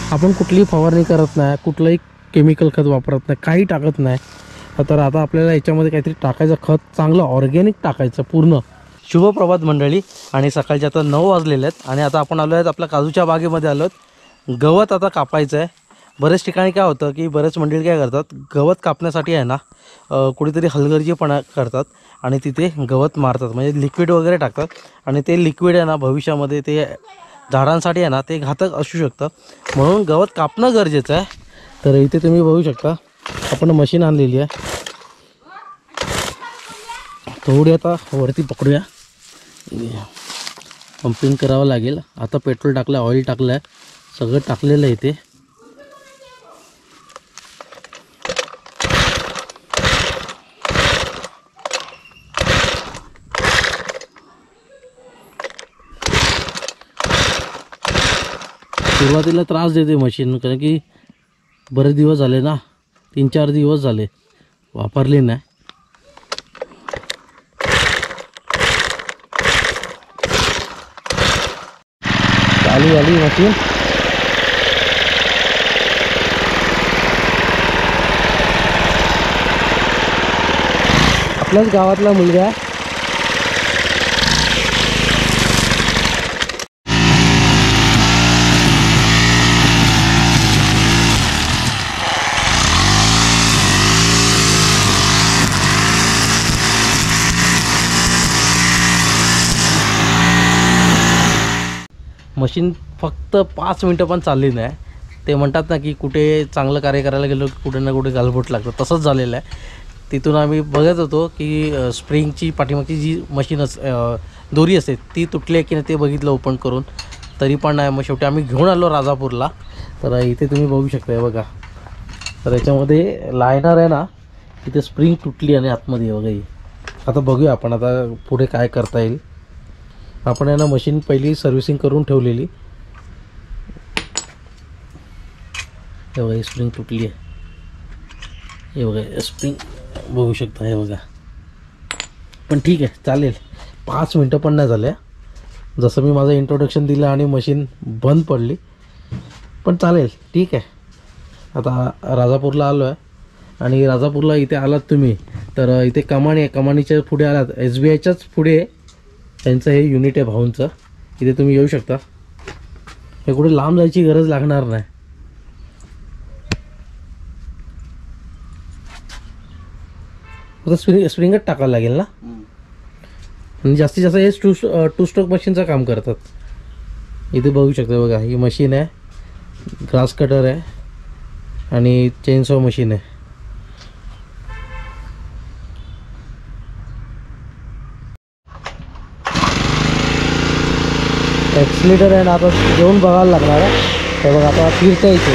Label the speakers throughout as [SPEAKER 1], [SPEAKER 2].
[SPEAKER 1] आपण कुठलीही फवारणी करत नाही, कुठलंही केमिकल खत वापरत नाही, काही टाकत नाही. तर आता आपल्याला याच्यामध्ये काहीतरी टाकायचं, खत चांगलं ऑर्गॅनिक टाकायचं पूर्ण. शुभप्रभात मंडळी. आणि सकाळचे आता 9 वाजलेले आहेत आणि आता आपण आलो आहेत आपल्या काजूच्या बागेमध्ये आलो आहेत. गवत आता कापायचं आहे. बरेच ठिकाणी काय होतं की बरेच मंडळी काय करतात, गवत कापण्यासाठी आहे ना कुठेतरी हलगर्जीपणा करतात आणि तिथे गवत मारतात, म्हणजे लिक्विड वगैरे टाकतात. आणि ते लिक्विड आहे ना भविष्यामध्ये ते झाडांसाठी आहे ना ते घातक असू शकतं. म्हणून गवत कापणं गरजेचं आहे. तर इथे तुम्ही बघू शकता आपण मशीन आणलेली आहे. थोडी आता वरती पकडूया, पंपिंग करावं लागेल. आता पेट्रोल टाकलं, ऑइल टाकलं आहे, सगळं टाकलेलं आहे इथे. सुरुवातीला त्रास देते मशीन, कारण की बरेच दिवस झाले ना, 3-4 दिवस झाले वापरली नाही. चालू झाली मशीन. आपल्याच गावातला मुलगा आहे. मशीन फक्त 5 मिनटं पण चालली नाही. ते म्हणतात ना की कुठे चांगलं कार्य करायला गेलो कुठे ना कुठे गालबोट लागतं, तसंच झालेलं आहे. तिथून आम्ही बघत होतो की स्प्रिंगची पाठीमागची जी मशीन दोरी असते ती तुटली आहे की नाही ते बघितलं ओपन करून, तरी पण नाही. मग शेवटी आम्ही घेऊन आलो राजापूरला. तर इथे तुम्ही बघू शकता हे बघा. तर याच्यामध्ये लायनर आहे ना, इथे स्प्रिंग तुटली आणि आतमध्ये बघा ही. आता बघूया आपण आता पुढे काय करता येईल. आपण आहे ना मशीन पहिली सर्व्हिसिंग करून ठेवलेली. हे बघा स्प्रिंग तुटली आहे. हे बघा स्प्रिंग बघू शकता हे बघा. पण ठीक आहे चालेल, 5 मिनटं पण नाही झाल्या. जसं मी माझं इंट्रोडक्शन दिलं आणि मशीन बंद पडली, पण चालेल ठीक आहे. आता राजापूरला आलो आहे आणि राजापूरला इथे आलात तुम्ही तर इथे कमानी आहे. कमानीच्या पुढे आलात, SBIच्याच पुढे त्यांचं हे युनिट आहे भाऊंचं. इथे तुम्ही येऊ शकता. हे कुठे लांब जायची गरज लागणार नाही. आता स्प्रिंगच टाकावं लागेल ना. आणि जास्तीत जास्त हे टू स्ट्रोक मशीनचं काम करतात. इथे बघू शकता बघा, ही मशीन आहे, ग्रास कटर आहे आणि चेनसॉ मशीन आहे. एक्सिलेटर आहे ना आता घेऊन बघायला लागणार आहे. हे बघा आता फिरता येते,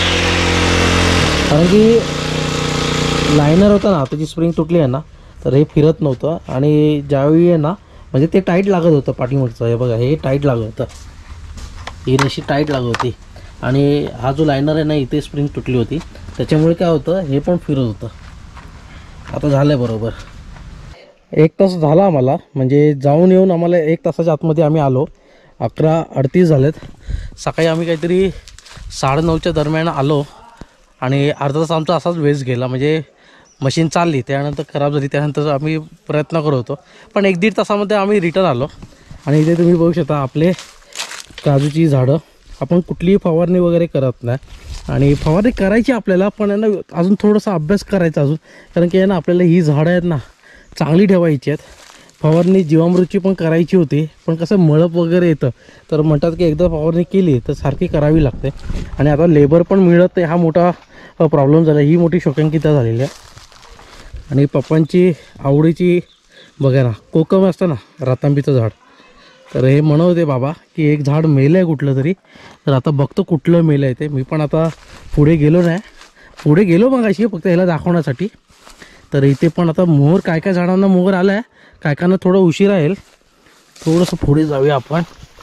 [SPEAKER 1] कारण की लायनर होता ना त्याची स्प्रिंग तुटली आहे ना, तर हे फिरत नव्हतं. आणि ज्यावेळी आहे ना म्हणजे ते टाईट लागत होतं पाठीमागचं. हे बघा हे टाईट लागत होतं, ही नशी टाईट लागत होती. आणि हा जो लायनर आहे ना इथे स्प्रिंग तुटली होती, त्याच्यामुळे काय होतं हे पण फिरत होतं. आता झालं आहे बरोबर. 1 तास झाला आम्हाला, म्हणजे जाऊन येऊन आम्हाला 1 तासाच्या आतमध्ये आम्ही आलो. 11:38 झालेत. सकाळी आम्ही काहीतरी 9:30च्या दरम्यान आलो आणि अर्धा तास आमचा असाच वेस्ट गेला. म्हणजे मशीन चालली, त्यानंतर खराब झाली, त्यानंतर आम्ही प्रयत्न करत होतो. पण 1-1.5 तासामध्ये आम्ही रिटर्न आलो. आणि इथे तुम्ही बघू शकता आपले काजूची झाडं. आपण कुठलीही फवारणी वगैरे करत नाही, आणि फवारणी करायची आपल्याला, पण आहे ना अजून थोडासा अभ्यास करायचा अजून. कारण की आहे ना आपल्याला ही झाडं आहेत ना चांगली ठेवायची आहेत. फवारणी जीवामृतची पण करायची होती, पण कसं मळप वगैरे येतं, तर म्हणतात की एकदा फवारणी केली तर सारखी करावी लागते. आणि आता लेबर पण मिळत नाही, हा मोठा प्रॉब्लेम झाला. ही मोठी शोकांकिता झालेली आहे. आणि पप्पांची आवडीची बघा ना कोकम असतं ना, रतांबीचं झाड. तर हे म्हणत होते बाबा की एक झाड मेलं आहे कुठलं तरी. तर आता बघतो कुठलं मेलं आहे ते. मी पण आता पुढे गेलो नाही, पुढे गेलो मग अशी फक्त ह्याला दाखवण्यासाठी. तर इथे पण आता मोहर, काय काय झाडांना मोहर आला आहे, काय कायना थोडं उशीर राहील. थोडंसं पुढे जाऊया आपण.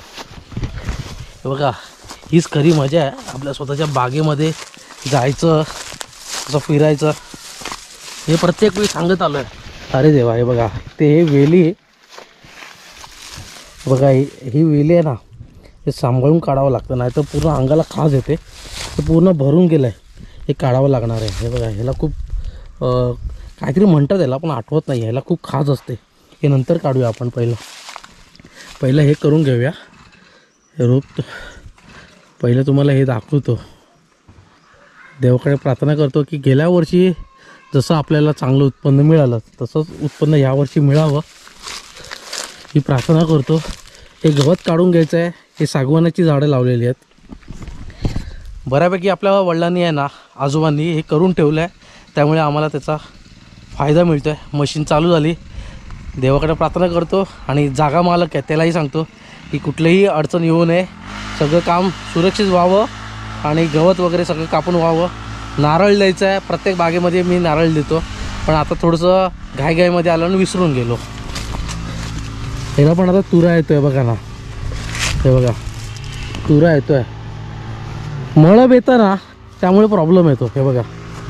[SPEAKER 1] बघा हीच खरी मजा आहे, आपल्या स्वतःच्या बागेमध्ये जायचं, असं फिरायचं. हे प्रत्येक वेळी सांगत आलो आहे. अरे देवा, हे बघा ते हे वेली बघा, ही वेली आहे ना, हे सांभाळून काढावं लागतं, नाही तर पूर्ण अंगाला खाज येते. ते पूर्ण भरून गेलं आहे, हे काढावं लागणार आहे. हे बघा, ह्याला खूप काहीतरी म्हणतात याला, पण आठवत नाही. ह्याला खूप खाज असते. हे नंतर काढूया आपण. पहिलं हे करून घेऊया. हे रोप पहिलं तुम्हाला हे दाखवतो. देवाकडे प्रार्थना करतो की गेल्या वर्षी जसं आपल्याला चांगलं उत्पन्न मिळालं तसंच उत्पन्न यावर्षी मिळावं ही प्रार्थना करतो. हे गवत काढून घ्यायचं आहे. हे सागवानाची झाडं लावलेली आहेत. बऱ्यापैकी आपल्या वडिलांनी आहे ना, आजोबांनी हे करून ठेवलं आहे, त्यामुळे आम्हाला त्याचा फायदा मिळतो आहे. मशीन चालू झाली. देवाकडे प्रार्थना करतो आणि जागा मालक आहे त्यालाही सांगतो की कुठलीही अडचण येऊ नये, सगळं काम सुरक्षित व्हावं आणि गवत वगैरे सगळं कापून व्हावं. नारळ द्यायचं आहे. प्रत्येक बागेमध्ये मी नारळ देतो, पण आता थोडंसं घाईघाईमध्ये आलं आणि विसरून गेलो. ह्याला पण आता तुरा येतोय बघा ना, हे बघा तुरा येतोय. मळब येतं ना, त्यामुळे प्रॉब्लेम येतो. हे बघा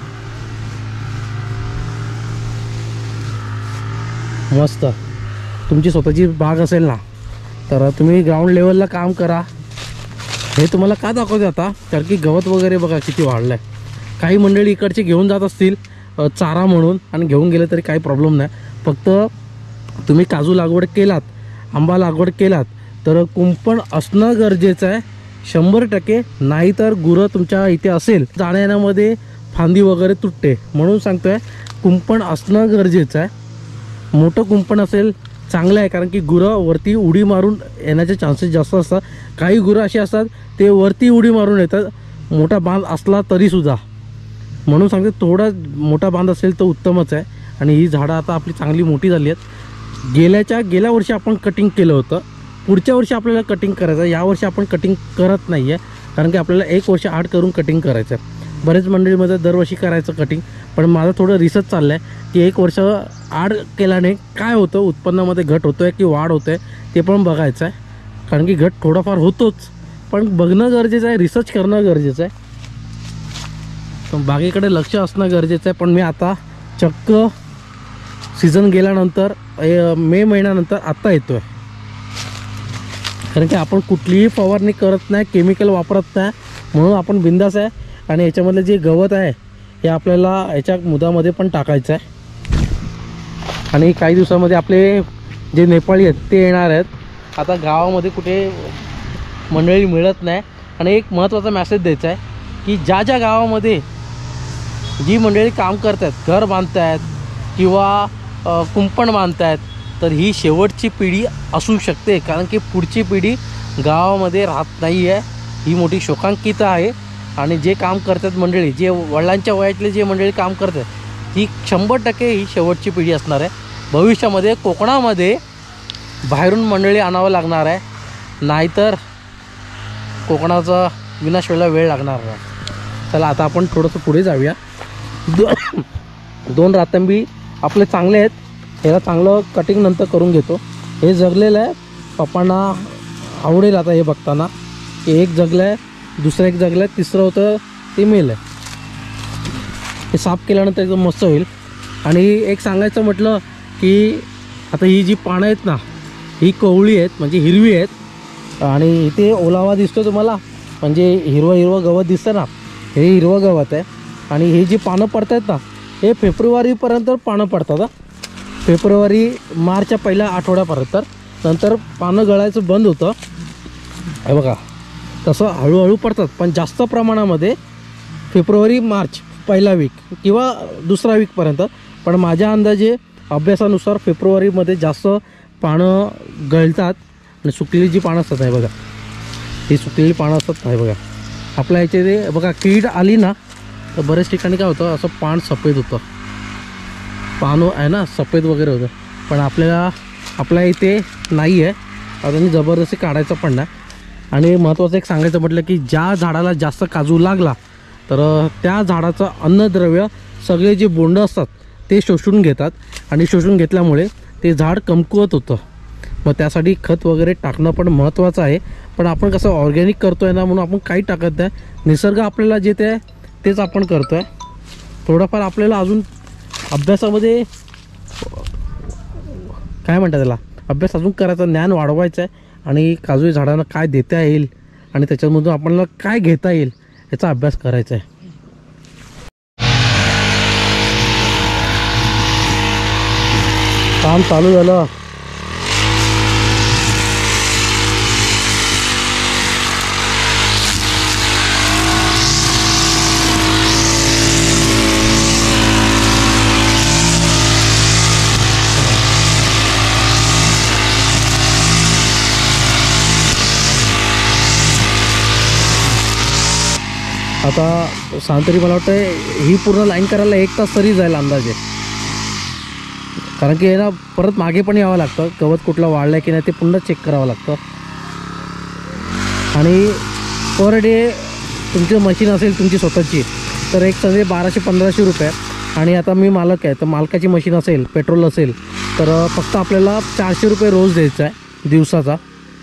[SPEAKER 1] मस्त. तुमची स्वतःची बाग असेल ना, तर तुम्ही ग्राउंड लेवलला काम करा. हे तुम्हाला का दाखवते आता, कारण की गवत वगैरे बघा किती वाढलं आहे. काही मंडळी इकडचे घेऊन जात असतील चारा म्हणून, आणि घेऊन गेले तरी काही प्रॉब्लेम नाही. फक्त तुम्ही काजू लागवड केलात, आंबा लागवड केलात, तर कुंपण असणं गरजेचं आहे 100%. नाहीतर गुरं तुमच्या इथे असेल, जाण्या येण्यामध्ये फांदी वगैरे तुटते. म्हणून सांगतो आहे कुंपण असणं गरजेचं आहे. मोठं कुंपण असेल चांगलं आहे, कारण की गुरं वरती उडी मारून येण्याचे चान्सेस जास्त असतात. काही गुरं अशी असतात ते वरती उडी मारून येतात, मोठा बांध असला तरीसुद्धा. म्हणून सांगते थोडा मोठा बांध असेल तर उत्तमच आहे. आणि ही झाडं आता आपली चांगली मोठी झाली आहेत. गेल्या वर्षी आपण कटिंग केलं होतं, पुढच्या वर्षी आपल्याला कटिंग करायचं आहे. यावर्षी आपण कटिंग करत नाही आहे, कारण की आपल्याला 1 वर्ष आड करून कटिंग करायचं आहे. बरेच मंडळीमध्ये दरवर्षी करायचं कटिंग, पण माझं थोडं रिसर्च चाललं आहे की 1 वर्ष आड केल्याने काय होतं, उत्पन्नामध्ये घट होतो आहे की वाढ होतं आहे ते पण बघायचं आहे. कारण की घट थोडाफार होतोच, पण बघणं गरजेचं आहे, रिसर्च करणं गरजेचं आहे, बागेकडे लक्ष असणं गरजेचं आहे. पण मी आता चक्क सीझन गेल्यानंतर मे महिन्यानंतर आत्ता येतो आहे, कारण की आपण कुठलीही फवारणी करत नाही, केमिकल वापरत नाही, म्हणून आपण बिंदास आहे. आणि याच्यामधलं जे गवत आहे हे आपल्याला याच्या मुदामध्ये पण टाकायचं आहे. आणि काही दिवसामध्ये आपले जे नेपाळी आहेत ते येणार आहेत. आता गावामध्ये कुठे मंडळी मिळत नाही. आणि एक महत्त्वाचा मेसेज द्यायचा आहे की ज्या ज्या गावामध्ये जी मंडळी काम करत आहेत, घर बांधत आहेत किंवा कुंपण बांधत आहेत, तर ही शेवटची पिढी असू शकते, कारण की पुढची पिढी गावामध्ये राहत नाही आहे. ही मोठी शोकांकिता आहे. आणि जे काम करतात मंडळी, जे वडिलांच्या वयातले जे मंडळी काम करतात, ही 100% ही शेवटची पिढी असणार आहे. भविष्यामध्ये कोकणामध्ये बाहेरून मंडळी आणावं लागणार आहे, नाहीतर कोकणाचा विनाश व्हायला वेळ लागणार नाही. चला आता आपण थोडंसं पुढे जाऊया. 2 रातंबी आपले चांगले आहेत, ह्याला चांगलं कटिंग नंतर करून घेतो. हे जगलेलं आहे, पप्पांना आवडेल आता हे बघताना. हे एक जगलं आहे, दुसरं एक जगलं आहे, तिसरं होतं ते मेल आहे. हे साफ केल्यानंतर एकदम मस्त होईल. आणि एक सांगायचं म्हटलं की आता ही जी पानं आहेत ना, ही कोवळी आहेत, म्हणजे हिरवी आहेत. आणि इथे ओलावा दिसतो तुम्हाला, म्हणजे हिरवं गवत दिसतं ना, हे हिरवं गवत आहे. आणि हे जी पानं पडत आहेत ना, हे फेब्रुवारीपर्यंत पानं पडतात. फेब्रुवारी मार्चच्या पहिल्या आठवड्यापर्यंत, नंतर पानं गळायचं बंद होतं. हे बघा तसं हळूहळू पडतात, पण जास्त प्रमाणामध्ये फेब्रुवारी मार्च पहिला वीक किंवा दुसरा वीकपर्यंत. पण माझ्या अंदाजे अभ्यासानुसार फेब्रुवारीमध्ये जास्त पानं गळतात. आणि सुकलेली जी पानं असतात, हे बघा ही सुकलेली पानं असतात. हे बघा आपल्या याचे बघा कीड आली ना, तर बऱ्याच ठिकाणी काय होतं, असं पान सफेद होतं, पानं आहे ना सफेद वगैरे होतं. पण आपल्या इथे नाही आहे, आता जबरदस्ती काढायचं पण नाही. आणि महत्त्वाचं एक सांगायचं म्हटलं की ज्या झाडाला जास्त काजू लागला, तर त्या झाडाचं अन्नद्रव्य सगळे जे बोंड असतात ते शोषून घेतात. आणि शोषून घेतल्यामुळे ते झाड कमकुवत होतं. मग त्यासाठी खत वगैरे टाकणं पण महत्त्वाचं आहे. पण आपण कसं ऑर्गॅनिक करतो आहे ना, म्हणून आपण काही टाकत नाही. निसर्ग आपल्याला जे ते तेच आपण करतो आहे. थोडंफार आपल्याला अजून अभ्यासामध्ये काय म्हणतात त्याला, अभ्यास अजून करायचा, ज्ञान वाढवायचं आहे. आणि काजू झाडांना काय देता येईल आणि त्याच्यामधून आपल्याला काय घेता येईल याचा अभ्यास करायचा आहे. काम चालू झालं. आता सांगतरी मला वाटतं ही पूर्ण लाईन करायला 1 तास तरी जाईल अंदाजे, कारण की हे ना परत मागे पण यावं लागतं. गवत कुठलं वाढलं आहे की नाही ते पुन्हा चेक करावं लागतं. आणि पर डे तुमची मशीन असेल तुमची स्वतःची तर एक समजे 1200-1500 रुपये. आणि आता मी मालक आहे तर मालकाची मशीन असेल, पेट्रोल असेल तर फक्त आपल्याला 400 रुपये रोज द्यायचा आहे दिवसाचा.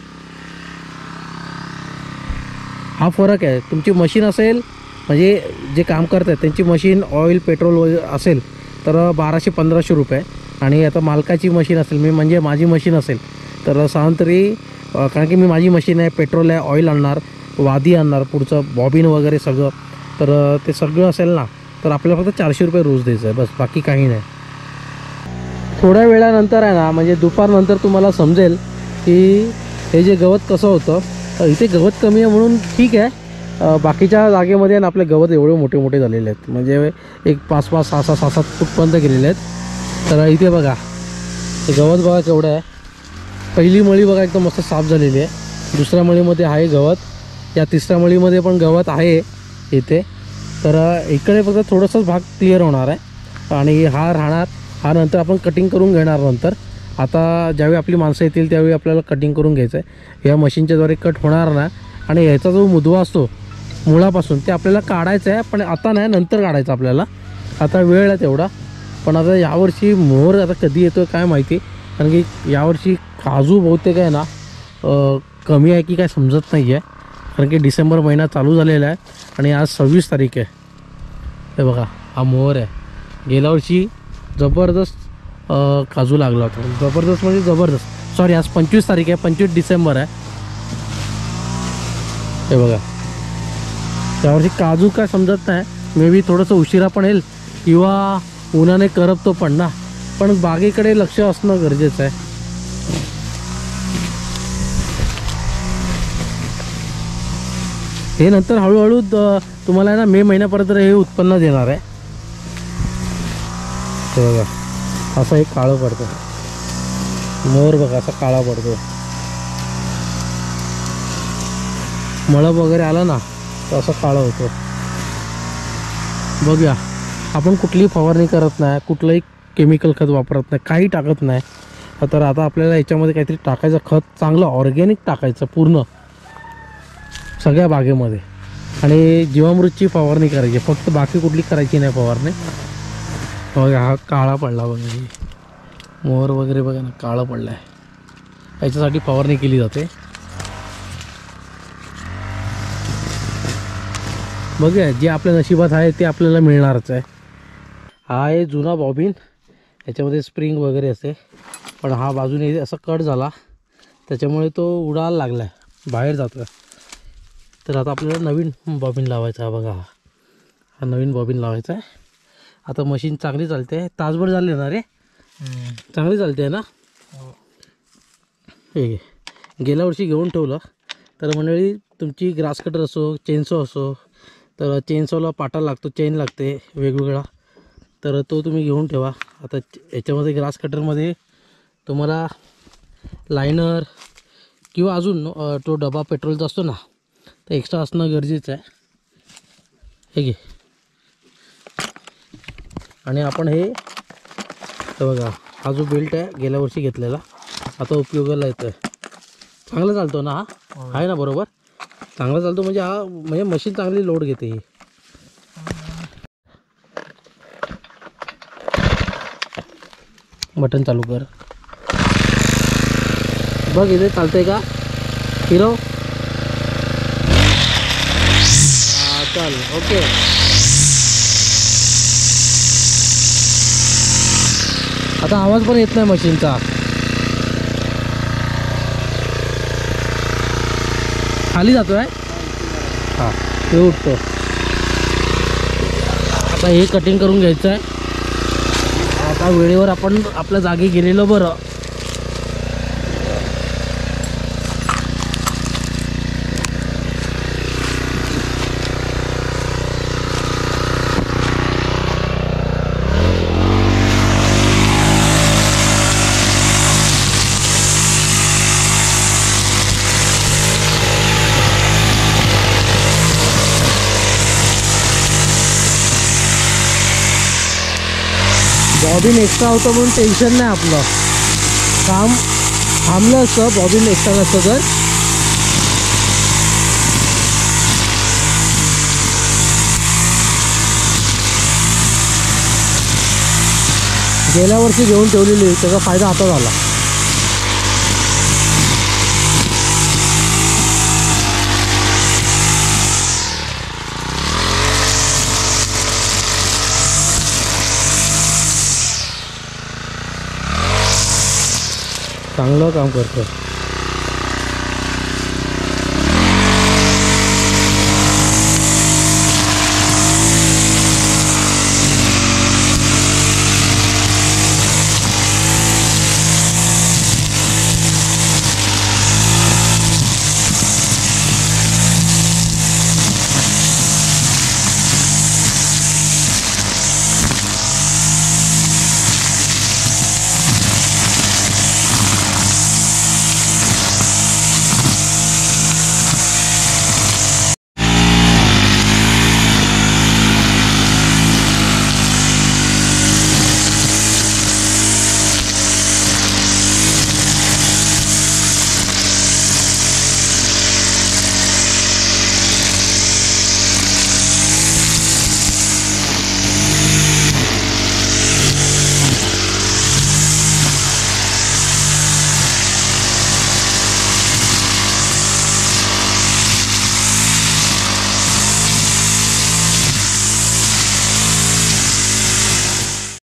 [SPEAKER 1] हा फरक आहे. तुमची मशीन असेल म्हणजे जे काम करतात त्यांची मशीन ऑइल पेट्रोल वगैरे असेल तर 1200-1500 रुपये. आणि आता मालकाची मशीन असेल म्हणजे माझी मशीन असेल तर साधारण तरी, कारण की मी माझी मशीन आहे, पेट्रोल आहे, ऑइल आणणार, वादी आणणार, पुढचं बॉबिन वगैरे सगळं, तर ते सगळं असेल ना तर आपल्याला फक्त 400 रुपये रोज द्यायचं आहे बस, बाकी काही नाही. थोड्या वेळानंतर आहे ना म्हणजे दुपारनंतर तुम्हाला समजेल की हे जे गवत कसं होतं. इथे गवत कमी आहे म्हणून ठीक आहे, बाकीच्या जागेमध्ये ना आपले गवत एवढे मोठे मोठे झालेले आहेत, म्हणजे एक 5-5, 6-6, 7-7 फूटपर्यंत गेलेले आहेत. तर इथे बघा हे गवत बघा केवढं आहे. पहिली मळी बघा एकदम मस्त साफ झालेली आहे. दुसऱ्या मळीमध्ये आहे गवत, या तिसऱ्या मळीमध्ये पण गवत आहे इथे. तर इकडे फक्त थोडंसंच भाग क्लिअर होणार आहे आणि हा राहणार. हा नंतर आपण कटिंग करून घेणार नंतर. आता ज्यावेळी आपली माणसं येतील त्यावेळी आपल्याला कटिंग करून घ्यायचं आहे. या मशीनच्याद्वारे कट होणार ना. आणि ह्याचा जो मुदवा असतो मुळापासून ते आपल्याला काढायचं आहे, पण आता नाही, नंतर काढायचं आपल्याला. आता वेळ आहे तेवढा. पण आता यावर्षी मोहर आता कधी येतो काय माहिती, कारण की यावर्षी काजू बहुतेक आहे ना कमी आहे की काय समजत नाही आहे, कारण की डिसेंबर महिना चालू झालेला आहे आणि आज 26 तारीख आहे. हे बघा हा मोहर आहे. गेल्या वर्षी जबरदस्त काजू लागला होता, जबरदस्त म्हणजे जबरदस्त. सॉरी आज 25 तारीख आहे, 25 डिसेंबर आहे. हे बघा त्यावर्षी काजू काय समजत नाही. मे बी थोडंसं उशिरा पण येईल किंवा उन्हाने करपतो पण ना, पण बागेकडे लक्ष असणं गरजेचं आहे. हे नंतर हळूहळू तुम्हाला ना मे महिन्यापर्यंत हे उत्पन्न देणार आहे. हे बघा असं एक काळं पडतं मोर, बघा असा काळा पडतो. मळब वगैरे आला ना तर असं काळं होतं. बघूया, आपण कुठलीही फवारणी करत नाही, कुठलंही केमिकल खत वापरत नाही, काही टाकत नाही. तर आता आपल्याला याच्यामध्ये काहीतरी टाकायचं, खत चांगलं ऑर्गॅनिक टाकायचं पूर्ण सगळ्या बागेमध्ये. आणि जीवामृतची फवारणी करायची फक्त, बाकी कुठली करायची नाही फवारणी. बघा हा काळा पडला बघा, मोहर वगैरे बघा ना काळा पडला आहे. याच्यासाठी फवारणी केली जाते. बघूया जे आपल्या नशिबात आहे ते आपल्याला मिळणारच आहे. हा आहे जुना बॉबिन, याच्यामध्ये स्प्रिंग वगैरे असते, पण हा बाजूने असा कट झाला त्याच्यामुळे तो उडायला लागला आहे, बाहेर जातो आहे. तर आता आपल्याला नवीन बॉबिन लावायचा आहे. बघा हा नवीन बॉबिन लावायचा आहे. आता मशीन चांगली चालते आहे, तासभर झाले ना रे, चांगली चालते आहे ना. हे गेल्या वर्षी घेऊन ठेवलं. तर मंडळी तुमची ग्रास कटर असो, चेनसो असो, तर चेनसोला पाटा लागतो, चेन लागते वेगवेगळा, तर तो तुम्ही घेऊन ठेवा. आता याच्यामध्ये ग्रास कटरमध्ये तुम्हाला लायनर किंवा अजून तो डबा पेट्रोलचा असतो ना तर एक्स्ट्रा असणं गरजेचं आहे. हे घे. आणि आपण हे बघा हा जो बेल्ट आहे गेल्या वर्षी घेतलेला आता उपयोगाला येतो आहे. चांगला चालतो ना हा, आहे ना बरोबर, चांगला चालतो म्हणजे हा म्हणजे मशीन चांगली लोड घेते. ही बटन चालू कर, बघ इथे चालतंय का हिरो. चल ओके. आता आवाज पण येत नाही मशीनचा. खाली जातो आहे हां ते उठतो. आता हे कटिंग करून घ्यायचं आहे. आता वेळेवर आपण आपल्या जागी गेलेलो बरं. बॉबिन एक्स्ट्रा होतं म्हणून टेन्शन नाही आपलं. काम थांबलं असतं बॉबिन एक्स्ट्रा नसतं तर. गेल्या वर्षी घेऊन ठेवलेली त्याचा फायदा आता झाला. चांगलं काम करतो.